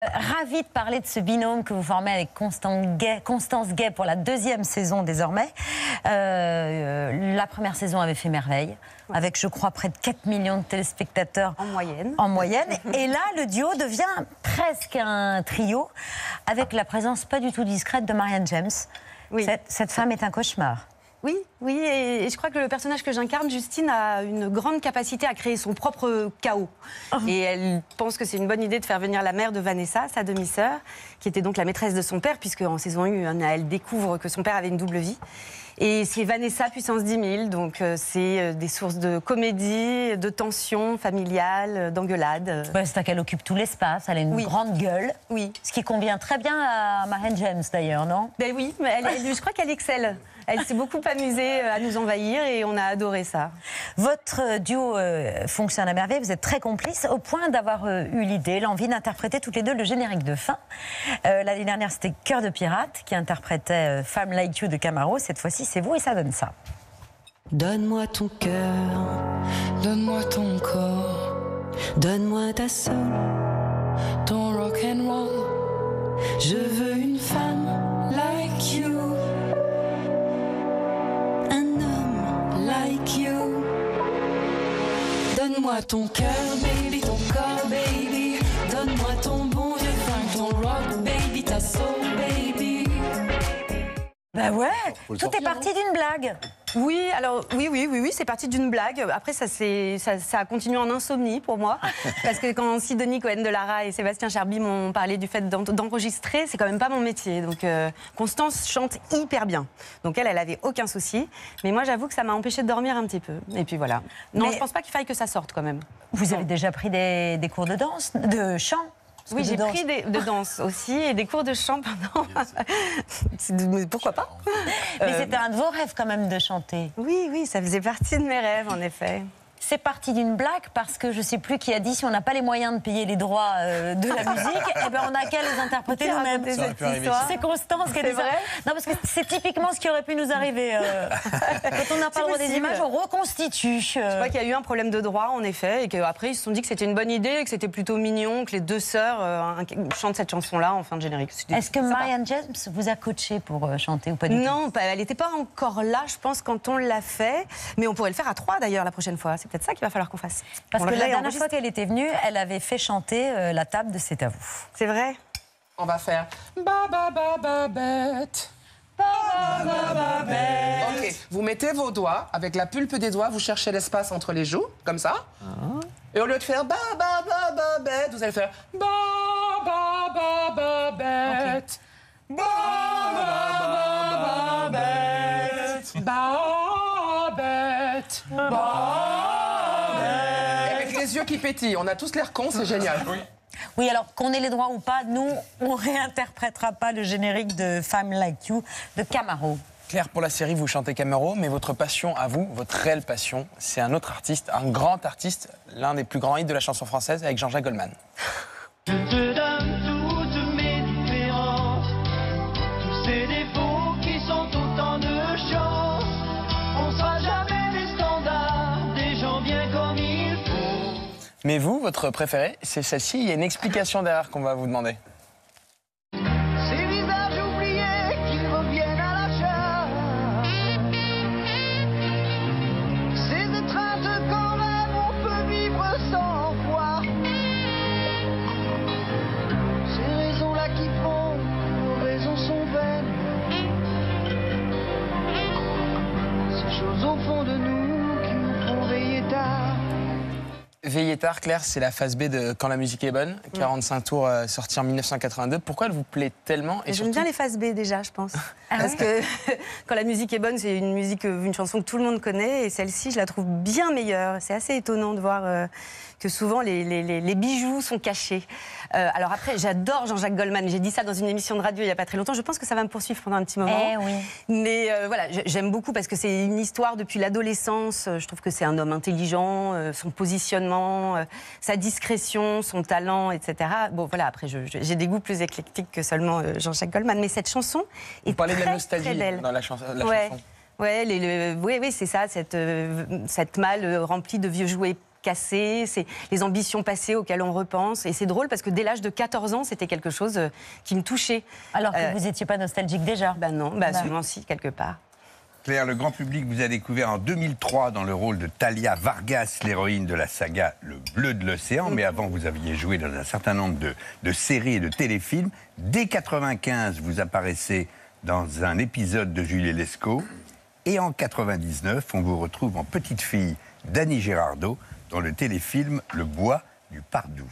ravie de parler de ce binôme que vous formez avec Constance Gay pour la 2e saison désormais. La première saison avait fait merveille, avec je crois près de 4 millions de téléspectateurs en moyenne. Et là, le duo devient presque un trio, avec la présence pas du tout discrète de Marianne James. Oui. Cette femme est un cauchemar. Oui, et je crois que le personnage que j'incarne, Justine, a une grande capacité à créer son propre chaos. Et elle pense que c'est une bonne idée de faire venir la mère de Vanessa, sa demi-sœur, qui était donc la maîtresse de son père, puisque en saison 1, elle découvre que son père avait une double vie. Et c'est Vanessa puissance 10 000, donc c'est des sources de comédie, de tension familiale, d'engueulade. C'est qu'elle occupe tout l'espace, elle a une grande gueule. Oui. Ce qui convient très bien à Marianne James d'ailleurs, non? Ben oui, mais je crois qu'elle excelle. Elle s'est beaucoup amusée à nous envahir et on a adoré ça. Votre duo fonctionne à merveille, vous êtes très complices au point d'avoir eu l'idée, l'envie d'interpréter toutes les deux le générique de fin. L'année dernière, c'était Cœur de pirate qui interprétait Femme Like You de Camaro. Cette fois-ci, c'est vous et ça donne ça. Donne-moi ton cœur, donne-moi ton corps, donne-moi ta soul, ton rock and roll. Je veux une femme Like you. like you. Donne-moi ton cœur, baby, ton corps, baby. Donne-moi ton bon vieux funk, ton rock, baby, ta soul, baby. Bah ouais, tout est parti d'une blague. Oui, alors oui, c'est parti d'une blague. Après, ça a continué en insomnie pour moi. Parce que quand Sidonie Cohen de Lara et Sébastien Cherby m'ont parlé du fait d'enregistrer, c'est quand même pas mon métier. Donc Constance chante hyper bien. Donc elle avait aucun souci. Mais moi, j'avoue que ça m'a empêché de dormir un petit peu. Et puis voilà. Non, je pense pas qu'il faille que ça sorte quand même. Vous avez déjà pris des cours de danse, de chant? Oui, j'ai pris de danse aussi et des cours de chant pendant. Pourquoi pas? Mais c'était un de vos rêves quand même de chanter. Oui, ça faisait partie de mes rêves en effet. C'est parti d'une blague parce que je ne sais plus qui a dit si on n'a pas les moyens de payer les droits de la musique, eh ben on n'a qu'à les interpréter nous-mêmes. C'est Constance qui a dit ça. Non, parce que c'est typiquement ce qui aurait pu nous arriver. Quand on n'a pas le droit des images, on reconstitue. Je crois qu'il y a eu un problème de droit en effet et qu'après ils se sont dit que c'était une bonne idée, que c'était plutôt mignon que les deux sœurs chantent cette chanson-là en fin de générique. Est-ce que Marianne James vous a coaché pour chanter ou pas du tout? Non, elle n'était pas encore là, je pense, quand on l'a fait. Mais on pourrait le faire à 3 d'ailleurs la prochaine fois. C'est peut-être ça qu'il va falloir qu'on fasse. Parce que la dernière fois qu'elle était venue, elle avait fait chanter la table de C'est à vous. C'est vrai. On va faire ba ba ba ba bête. Ok, vous mettez vos doigts, avec la pulpe des doigts, vous cherchez l'espace entre les joues, comme ça. Et au lieu de faire ba ba ba ba bête, vous allez faire ba ba ba ba bête. Ba ba ba ba bête. Ba bête. Avec les yeux qui pétillent, on a tous l'air cons, c'est génial. Oui, alors qu'on ait les droits ou pas, nous, on réinterprétera pas le générique de Femme Like You de Camaro. Claire, pour la série, vous chantez Camaro, mais votre passion à vous, votre réelle passion, c'est un autre artiste, un grand artiste, l'un des plus grands hits de la chanson française, avec Jean-Jacques Goldman. Je te donne toutes mes différences, tous ces défauts qui sont autant de chance. On sera jamais des standards, des gens bien comme il faut. Mais vous, votre préférée, c'est celle-ci. Il y a une explication derrière qu'on va vous demander. Ces visages oubliés qui reviennent à la charge, ces étreintes quand même on peut vivre sans foi. Ces raisons-là qui font que nos raisons sont vaines, ces choses au fond de nous qui nous font veiller tard. Veiller tard, Claire, c'est la phase B de Quand la musique est bonne, 45 tours sorti en 1982. Pourquoi elle vous plaît tellement? J'aime bien les phases B déjà, je pense. Parce que Quand la musique est bonne, c'est une chanson que tout le monde connaît et celle-ci, je la trouve bien meilleure. C'est assez étonnant de voir que souvent les bijoux sont cachés. Alors après, j'adore Jean-Jacques Goldman. J'ai dit ça dans une émission de radio il n'y a pas très longtemps. Je pense que ça va me poursuivre pendant un petit moment. Oui. Mais voilà, j'aime beaucoup parce que c'est une histoire depuis l'adolescence. Je trouve que c'est un homme intelligent, son positionnement, sa discrétion, son talent, etc. Bon, voilà, après, j'ai des goûts plus éclectiques que seulement Jean-Jacques Goldman. Mais cette chanson est très, de la nostalgie très belle. dans la chanson. Ouais, c'est ça, cette malle remplie de vieux jouets cassées, c'est les ambitions passées auxquelles on repense. Et c'est drôle parce que dès l'âge de 14 ans, c'était quelque chose qui me touchait. Alors que vous n'étiez pas nostalgique déjà. Ben non, sûrement si, quelque part. Claire, le grand public vous a découvert en 2003 dans le rôle de Talia Vargas, l'héroïne de la saga Le Bleu de l'Océan. Mais avant, vous aviez joué dans un certain nombre de séries et de téléfilms. Dès 1995, vous apparaissez dans un épisode de Julie Lescaut. Et en 1999, on vous retrouve en petite fille d'Annie Girardot dans le téléfilm Le Bois du Pardoux.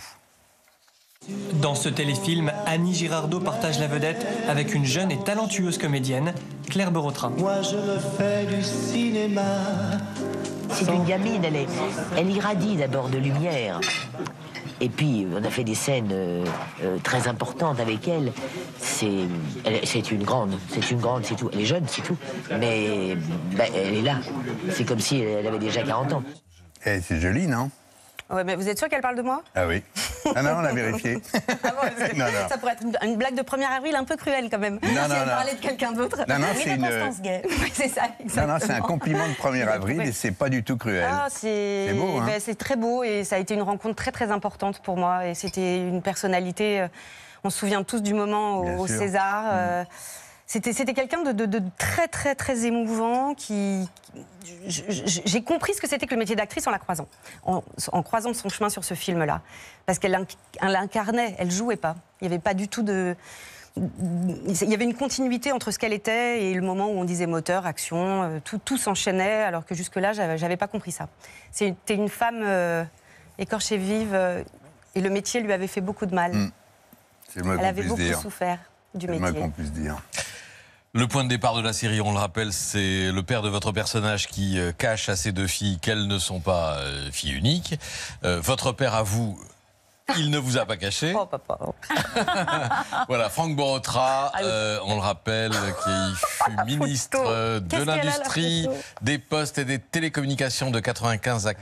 Dans ce téléfilm, Annie Girardot partage la vedette avec une jeune et talentueuse comédienne, Claire Berotra. Moi je me fais du cinéma. C'est une gamine, elle irradie d'abord de lumière. Et puis, on a fait des scènes très importantes avec elle. C'est une grande, c'est tout. Elle est jeune, c'est tout. Mais elle est là. C'est comme si elle avait déjà 40 ans. Eh, c'est joli, non? Ouais, mais vous êtes sûr qu'elle parle de moi? Ah oui. Ah non, on l'a vérifié. Ah bon, ça pourrait être une blague de 1er avril un peu cruelle quand même. Si elle parlait de quelqu'un d'autre. Non, Oui, c'est Constance Gay. Oui, c'est ça, exactement. Non, c'est un compliment de 1er avril et c'est pas du tout cruel. Ah, c'est beau, hein? C'est très beau et ça a été une rencontre très très importante pour moi. Et c'était une personnalité, on se souvient tous du moment au sûr. César. C'était quelqu'un de très très très émouvant qui... J'ai compris ce que c'était que le métier d'actrice en la croisant. En croisant son chemin sur ce film-là. Parce qu'elle incarnait, elle jouait pas. Il n'y avait pas du tout de... Il y avait une continuité entre ce qu'elle était et le moment où on disait moteur, action, tout s'enchaînait, alors que jusque-là, j'avais pas compris ça. C'était une femme écorchée vive et le métier lui avait fait beaucoup de mal. C'est le moins Elle qu'on avait puisse beaucoup dire. souffert du C'est le moins métier. qu'on puisse dire. Le point de départ de la série, on le rappelle, c'est le père de votre personnage qui cache à ses deux filles qu'elles ne sont pas filles uniques. Votre père, à vous, il ne vous a pas caché. Oh, papa. Voilà, Franck Borotra, on le rappelle, qui fut ministre de l'Industrie, des Postes et des Télécommunications de 95 à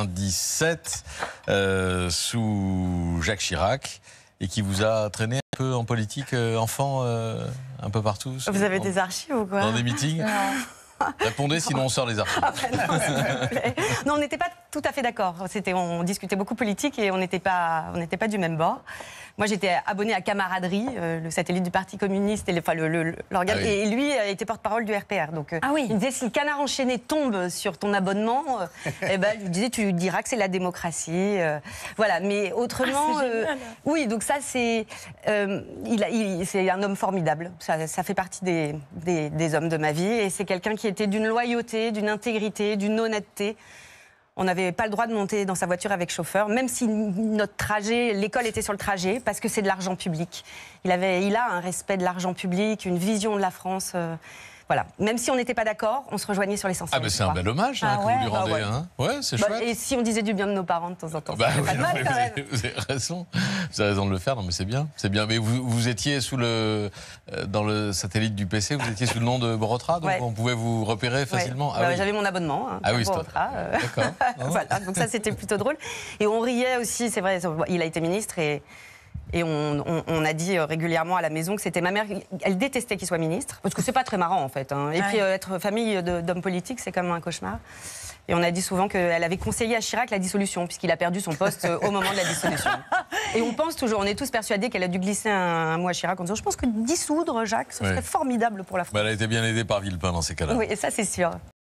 97 sous Jacques Chirac et qui vous a traîné un peu en politique enfant un peu partout. Vous avez des archives ou quoi? Dans des meetings? Répondez, sinon on sort les archives. Non, on n'était pas tout à fait d'accord. On discutait beaucoup politique et on n'était pas du même bord. Moi, j'étais abonnée à Camaraderie, le satellite du Parti communiste, l'organe. Ah oui. Et lui était porte-parole du RPR. Donc, il disait, si le canard enchaîné tombe sur ton abonnement, il lui disait, tu diras que c'est la démocratie. Voilà, mais autrement... oui, donc ça, c'est un homme formidable. Ça fait partie des hommes de ma vie. Et c'est quelqu'un qui était d'une loyauté, d'une intégrité, d'une honnêteté. On n'avait pas le droit de monter dans sa voiture avec chauffeur, même si notre trajet, l'école était sur le trajet, parce que c'est de l'argent public. Il a un respect de l'argent public, une vision de la France. Voilà. Même si on n'était pas d'accord, on se rejoignait sur l'essentiel. Ah, mais c'est un bel hommage que vous lui rendez. ouais. Hein. Ouais, c'est chouette. Et si on disait du bien de nos parents de temps en temps, Bah, ça oui, fait pas de mal quand même. vous avez raison. Vous avez raison de le faire. Non, mais c'est bien. C'est bien. Mais vous étiez dans le satellite du PC, vous étiez sous le nom de Borotra, donc on pouvait vous repérer facilement. Ah, oui. J'avais mon abonnement. Borotra. D'accord. Voilà, donc ça, c'était plutôt drôle. Et on riait aussi, c'est vrai, il a été ministre et on a dit régulièrement à la maison que c'était ma mère. Elle détestait qu'il soit ministre, parce que c'est pas très marrant en fait. Hein. Et puis être famille d'hommes politiques, c'est comme un cauchemar. Et on a dit souvent qu'elle avait conseillé à Chirac la dissolution, puisqu'il a perdu son poste au moment de la dissolution. Et on pense toujours, on est tous persuadés qu'elle a dû glisser un mot à Chirac en disant, je pense que dissoudre Jacques, ce serait formidable pour la France. Bah, elle a été bien aidée par Villepin dans ces cas-là. Oui, et ça c'est sûr.